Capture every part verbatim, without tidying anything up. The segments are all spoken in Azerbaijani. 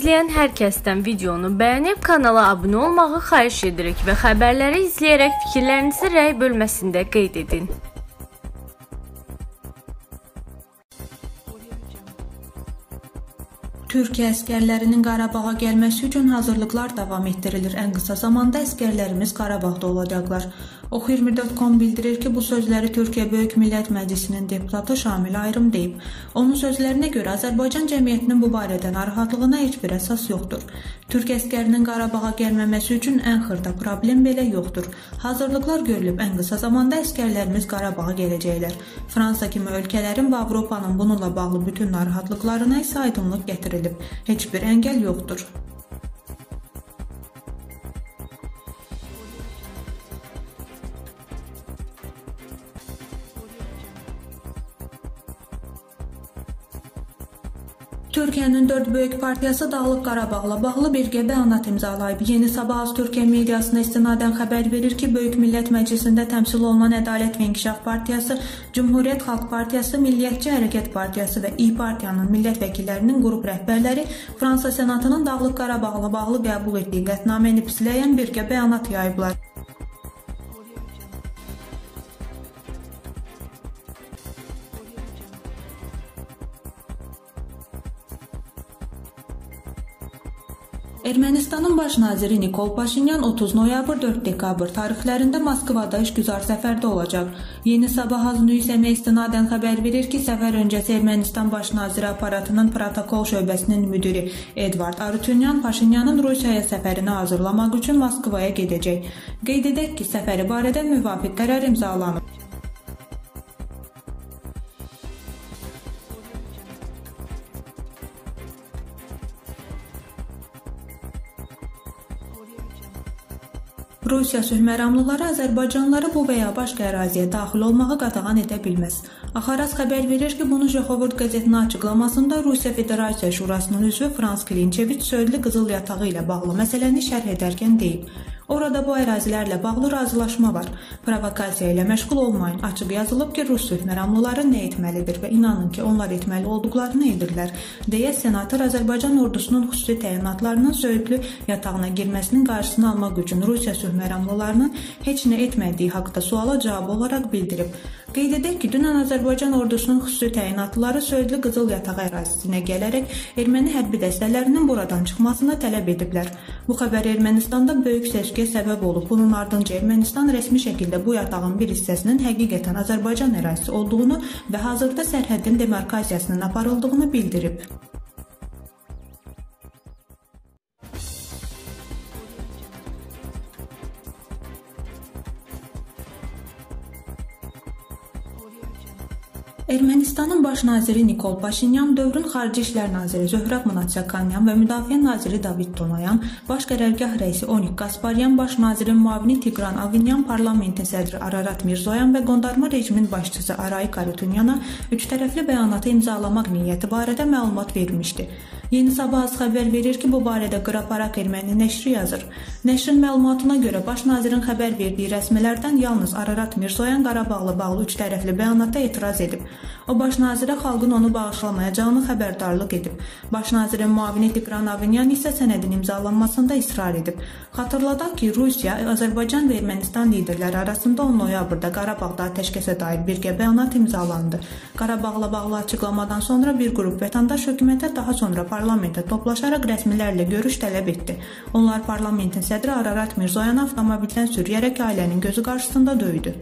izləyən hər kəsdən videonu bəyənib kanala abunə olmağı xahiş edirik və xəbərləri izləyərək fikirlərinizi rəy bölməsində qeyd edin. Türkiyə əskərlərinin Qarabağa gəlməsi üçün hazırlıqlar davam etdirilir. Ən qısa zamanda əskərlərimiz Qarabağda olacaqlar. Oxu iyirmi dörd nöqtə com bildirir ki, bu sözləri Türkiyə Böyük Millət Məclisinin deputatı Şamil Ayrım deyib. Onun sözlərinə görə Azərbaycan cəmiyyətinin bu barədə narahatlığına heç bir əsas yoxdur. Türk əskərinin Qarabağa gəlməməsi üçün ən xırda problem belə yoxdur. Hazırlıqlar görülüb, ən qısa zamanda əskərlərimiz Qarabağa gələcəklər. Fransa kimi ölkələrin və Avropanın bununla bağlı bütün narahatlıqlarına isə aydınlıq gətirilib. Heç bir əngəl yoxdur. Türkiyənin dörd böyük partiyası Dağlıq Qarabağla bağlı birgə bəyanat imzalayıb. Yeni Sabah az Türkiyə mediasına istinadən xəbər verir ki, Böyük Millət Məclisində təmsil olunan Ədalət və İnkişaf Partiyası, Cümhuriyyət Xalq Partiyası, Milliyyətçi Hərəkət Partiyası və İYİ Partiyanın millət vəkillərinin qrup rəhbərləri Fransa Senatının Dağlıq Qarabağla bağlı qəbul etdiyi qətnaməni pisləyən birgə bəyanat yayıblar. Ermənistanın baş naziri Nikol Paşinyan otuz noyabr dörd dekabr tarixlərində Moskvada işgüzar səfərdə olacaq. Yeni Sabah az nüysəmə istinadən xəbər verir ki, səfər öncəsi Ermənistan baş naziri aparatının protokol şöbəsinin müdiri Edvard Arutyunyan Paşinyanın Rusiyaya səfərini hazırlamaq üçün Moskvaya gedəcək. Qeyd edək ki, səfəri barədə müvafiq qərar imzalanıb. Rusiya sülhməramlıları Azərbaycanlıları bu və ya başqa əraziyə daxil olmağa qadağan edə bilməz. Axaras xəbər verir ki, bunu Joxovod qəzetinin açıqlamasında Rusiya Federasiya Şurasının üzvü Frans Klinçeviç Söydlü Qızıl Yatağı ilə bağlı məsələni şərh edərkən deyib. Orada bu ərazilərlə bağlı razılaşma var. Provokasiya ilə məşğul olmayın. Açıq yazılıb ki, Rus sülhməramlıları nə etməlidir və inanın ki, onlar etməli olduqlarını edirlər, deyə senator Azərbaycan ordusunun xüsusi təyinatlarının Söydlü yatağına girməsinin qarşısını almaq üçün Rusiya sülhməramlılarının heç nə etmədiyi haqda suala cavab olaraq bildirib. Qeyd edək ki, dünən Azərbaycan ordusunun xüsusi təyinatları Söydlü Qızıl Yatağı ərazisinə gələrək erməni hərbi dəstələrinin buradan çıxmasına tələb ediblər. Bu xəbər Ermənistanda böyük seçkiyə səbəb olub. Bunun ardınca Ermənistan rəsmi şəkildə bu yatağın bir hissəsinin həqiqətən Azərbaycan ərazisi olduğunu və hazırda sərhəddin demarkasiyasının aparıldığını bildirib. Ermənistanın baş naziri Nikol Paşinyan, dövrün xarici işlər naziri Zöhrab Mnatsakyanyan və müdafiə naziri David Tonoyan, baş qərargah rəisi Onik Gasparyan, baş nazirin müavini Tigran Avinyan, parlamentin sədri Ararat Mirzoyan və qondarma rejimin başçısı Arayik Arutyunyana üç tərəfli bəyanatı imzalamaq niyyəti barədə məlumat vermişdi. Yeni Sabah az xəbər verir ki, bu barədə Qraparak erməni nəşri yazır. Nəşrin məlumatına görə baş nazirin xəbər verdiyi rəsmilərdən yalnız Ararat Mirzoyan Qarabağla bağlı üç tərəfli bəyanata etiraz edib. O, baş nazirə xalqın onu bağışlamayacağını xəbərdarlıq edib. Baş nazirin müavini Tigran Avinyan isə sənədin imzalanmasında israr edib. Xatırladaq ki, Rusiya, Azərbaycan və Ermənistan liderləri arasında on noyabrda Qarabağda atəşkəsə dair birgə bəyanat imzalandı. Qarabağla bağlı açıqlamadan sonra bir qrup vətəndaş hökumətə, daha sonra parlamentə toplaşaraq rəsmilərlə görüş tələb etdi. Onlar parlamentin sədri Ararat Mirzoyanı avtomobildən sürüyərək ailənin gözü qarşısında döydü.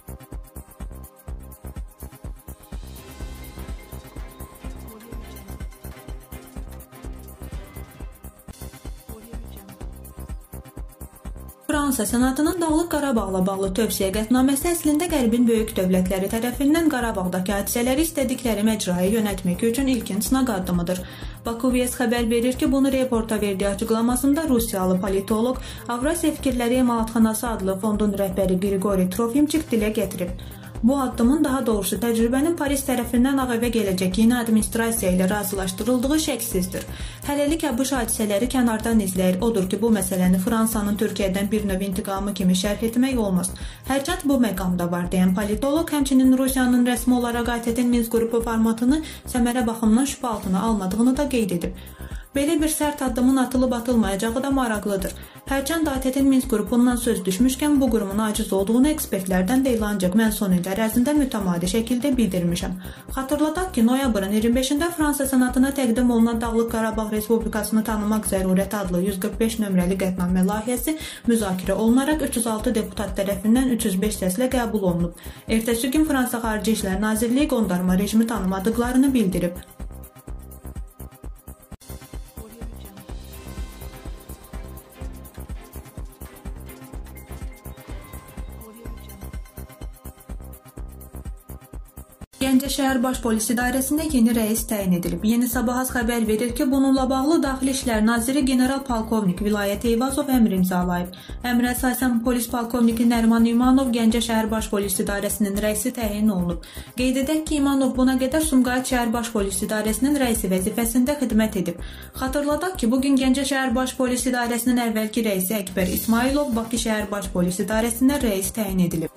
Fransa Senatının Dağlıq Qarabağla bağlı tövsiyə qətnaməsi əslində Qərbin böyük dövlətləri tərəfindən Qarabağdakı hadisələri istədikləri məcraya yönəltmək üçün ilkin sınaq addımıdır. Bakuvies xəbər verir ki, bunu reporta verdiyi açıqlamasında Rusiyalı politoloq Avrasiya Fikirləri Emalatxanası adlı fondun rəhbəri Qriqori Trofimçik dilə gətirib. Bu addımın, daha doğrusu təcrübənin Paris tərəfindən Ağ Evə gələcək yeni administrasiya ilə razılaşdırıldığı şəksizdir. Hələlik ABŞ hadisələri kənardan izləyir. Odur ki, bu məsələni Fransanın Türkiyədən bir növ intiqamı kimi şərh etmək olmaz. Hərçənd bu məqamda var, deyən politoloq, həmçinin Rusiyanın rəsmi olaraq A T T-nin Minsk qrupu formatını səmərə baxımından şübhə altına almadığını da qeyd edib. Belə bir sərt addımın atılıb atılmayacağı da maraqlıdır. Hərçənd A T T-in Minsk qrupundan söz düşmüşkən bu qurumun aciz olduğunu ekspertlərdən deyil, ancaq mən son illər ərzində mütəmadi şəkildə bildirmişəm. Xatırladaq ki, noyabrın iyirmi beşində Fransa Senatına təqdim olunan Dağlıq Qarabağ Respublikasını tanımaq zərurəti adlı yüz qırx beş nömrəli qətnamə layihəsi müzakirə olunaraq üç yüz altı deputat tərəfindən üç yüz beş səslə qəbul olunub. Ertəsi gün Fransa Xarici İşlər Nazirliyi qondarma rejimi tanımadıqlarını bildirib. Gəncə şəhər Baş Polis İdarəsində yeni rəis təyin edilib. Yeni Sabahaz xəbər verir ki, bununla bağlı Daxili İşlər Naziri General Polkovnik Vilayət Eyvazov əmr imzalayıb. Əmrə əsasən polis polkovniki Nəriman İmanov Gəncə şəhər Baş Polis İdarəsinin rəisi təyin olunub. Qeyd edək ki, İmanov buna qədər Sumqayıt şəhər Baş Polis İdarəsinin rəisi vəzifəsində xidmət edib. Xatırladaq ki, bugün Gəncə şəhər Baş Polis İdarəsinin əvvəlki rəisi Əkbər İsmailov Bakı şəhər Baş Polis İdarəsində rəis təyin edilib.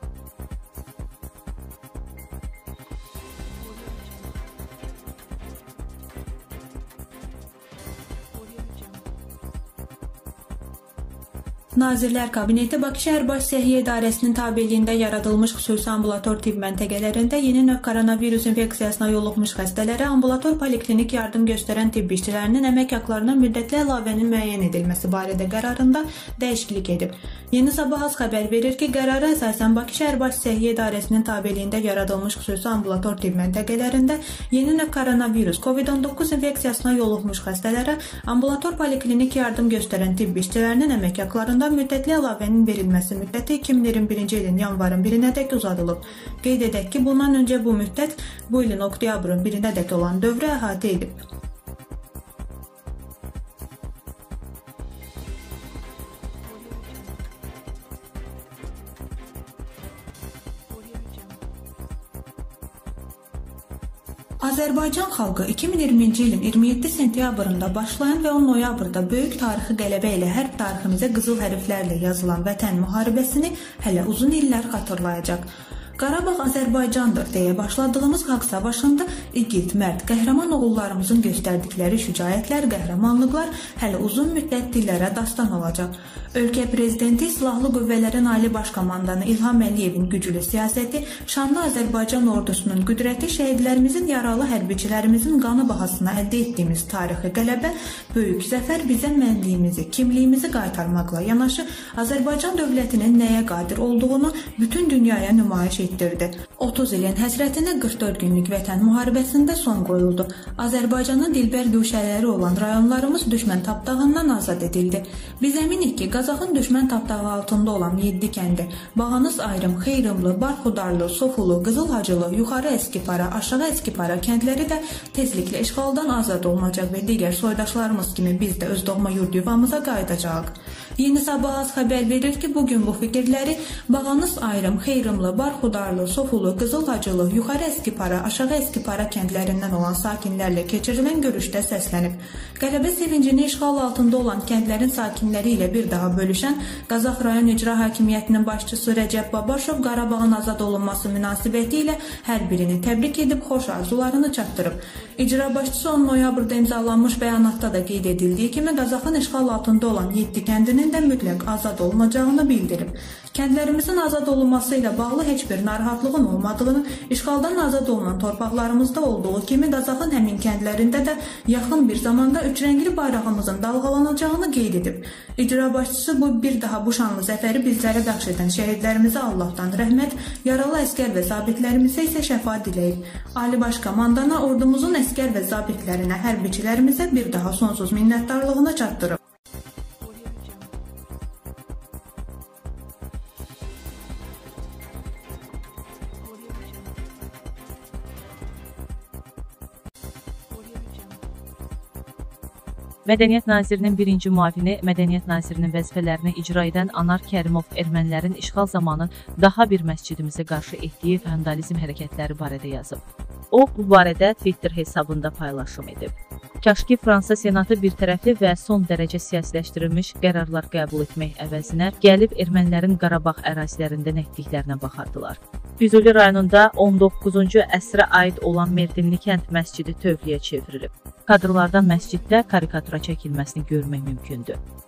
Nazirlər Kabineti Bakı şəhər Baş Səhiyyə İdarəsinin tabeliyində yaradılmış xüsusi ambulator tibb məntəqələrində yeni növ koronavirus infeksiyasına yoluxmuş xəstələrə ambulator poliklinik yardım göstərən tibb işçilərinin əmək haqlarına müddətli əlavənin müəyyən edilməsi barədə qərarında dəyişiklik edib. Yeni Sabahaz xəbər verir ki, qərara əsasən Bakı şəhər Baş Səhiyyə İdarəsinin tabeliyində yaradılmış xüsusi ambulator tibb məntəqələrində yeni növ koronavirus COVID on doqquz infeksiyasına yoluxmuş xəstələrə ambulator poliklinik yardım göstərən tibb işçilərinin əmək haqlarında müddətli əlavənin verilməsi müddəti iki min iyirmi birinci ilin yanvarın birinədək uzadılıb. Qeyd edək ki, bundan öncə bu müddət bu ilin oktyabrın birinədək olan dövrü əhatə edib. Azərbaycan xalqı iki min iyirminci ilin iyirmi yeddi sentyabrında başlayan və on noyabrda böyük tarixi qələbə ilə hərb tariximizə qızıl hərflərlə yazılan Vətən müharibəsini hələ uzun illər xatırlayacaq. Qarabağ Azərbaycandır deyə başladığımız xalq savaşında igid, mərd, qəhrəman oğullarımızın göstərdikləri şücaətlər, qəhrəmanlıqlar hələ uzun müddət dillərə dastan olacaq. Ölkə Prezidenti Silahlı Qüvvələrin Ali Baş Komandanı İlham Əliyevin güclü siyasəti, şanlı Azərbaycan ordusunun qüdrəti, şəhidlərimizin, yaralı hərbiçilərimizin qanı bahasına əldə etdiyimiz tarixi qələbə, böyük zəfər bizə mənliyimizi, kimliyimizi qaytarmaqla yanaşı Azərbaycan dövlətinin nəyə qadir olduğunu bütün dünyaya nümayiş etdirdi. otuz ilin həsrətinə qırx dörd günlük Vətən müharibəsində son qoyuldu. Azərbaycanın dilbər güşələri olan rayonlarımız düşmən tapdağından azad edildi. Biz əminik ki, Qazaxın düşmən tapdağı altında olan yeddi kəndi, Bağanız Ayrım, Xeyrımlı, Barxudarlı, Sofulu, Qızılhacılı, Yuxarı Əskipara, Aşağı Əskipara kəndləri də tezliklə işğaldan azad olunacaq və digər soydaşlarımız kimi biz də öz doğma yurd yuvamıza qayıdacağıq. Yeni Sabahaz xəbər verir ki, bugün bu fikirləri Bağanız Ayrım, Xeyrımlı, Barxudarlı, Sofulu, Qızılhacılı, Yuxarı Əskipara, Aşağı Əskipara kəndlərindən olan sakinlərlə keçirilən görüşdə səslənib. Qələbə sevincini işğal altında olan kəndlərin sakinləri ilə bir daha bölüşən Qazax rayon icra hakimiyyətinin başçısı Rəcəb Babaşov Qarabağın azad olunması münasibəti ilə hər birini təbrik edib xoş arzularını çatdırıb. İcra başçısı on noyabrda imzalanmış bəyanatda da qeyd edildiyi kimi Qazaxın işğal altında olan yeddi kəndinin də mütləq azad olunacağını bildirib. Kəndlərimizin azad olunması ilə bağlı heç bir narahatlığın olmadığını, işğaldan azad olunan torpaqlarımızda olduğu kimi Qazaxın həmin kəndlərində də yaxın bir zamanda üçrəngli bayrağımızın dalğalanacağını qeyd edib. İcra başçısı bu bir daha bu şanlı zəfəri bizlərə bəxş edən şəhidlərimizə Allahdan rəhmət, yaralı əskər və zabitlərimizə isə şəfa diləyib. Ali Baş Komandana, ordumuzun əskər və zabitlərinə, hərbiçilərimizə bir daha sonsuz minnətdarlığını çatdırıb. Mədəniyyət Nazirinin birinci müavini Mədəniyyət Nazirinin vəzifələrini icra edən Anar Kərimov ermənilərin işğal zamanı daha bir məscidimizə qarşı etdiyi vandalizm hərəkətləri barədə yazıb. O, bu barədə Twitter hesabında paylaşım edib. Kaş ki, Fransa Senatı bir tərəfli və son dərəcə siyasiləşdirilmiş qərarlar qəbul etmək əvəzinə gəlib ermənilərin Qarabağ ərazilərində nə etdiklərinə baxardılar. Füzuli rayonunda on doqquzuncu əsrə aid olan Merdinli kənd məscidi tövləyə çevrilib. Kadrlardan məsciddə karikatura çəkilməsini görmək mümkündür.